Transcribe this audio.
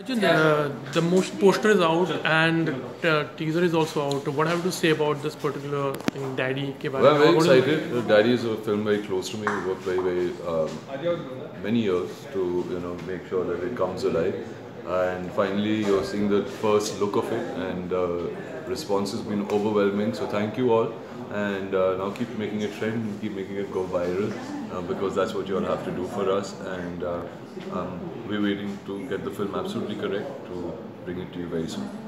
Arjun, the most poster is out and teaser is also out. What have you to say about this particular thing, Daddy? Ke baare Well, I'm very mein? excited. Daddy is a film very close to me. We worked very many years to make sure that it comes alive. And finally, you're seeing the first look of it, and response has been overwhelming. So thank you all, and now keep making it trend, keep making it go viral, because that's what you all have to do for us. And we're waiting to get the film absolutely correct to bring it to you very soon.